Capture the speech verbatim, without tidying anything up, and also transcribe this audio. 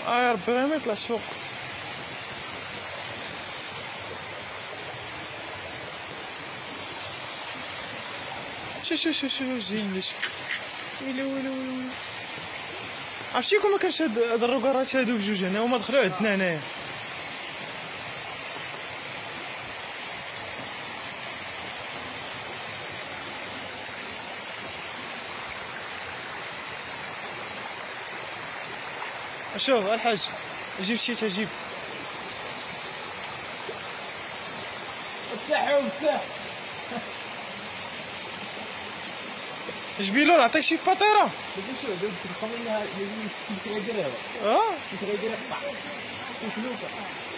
اه يا ربي غير ما يطلعش فوق. شو شو شو شو زين ليش ويلي ويلي ويلي. عرفتي كون ما كانش هاد الركارات هادو بجوج هنا هما دخلوا عندنا هنايا. شوف الحاج جيب شي جيب. افتحوا افتح. جبيلو نعطيك شي فطيره. شوف شوف دوك الخمينه اللي مش غيديرها. اه مش غيديرها. شنو